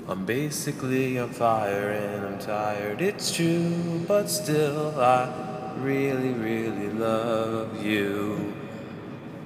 I'm basically on fire and I'm tired, it's true, but still I really, really love you.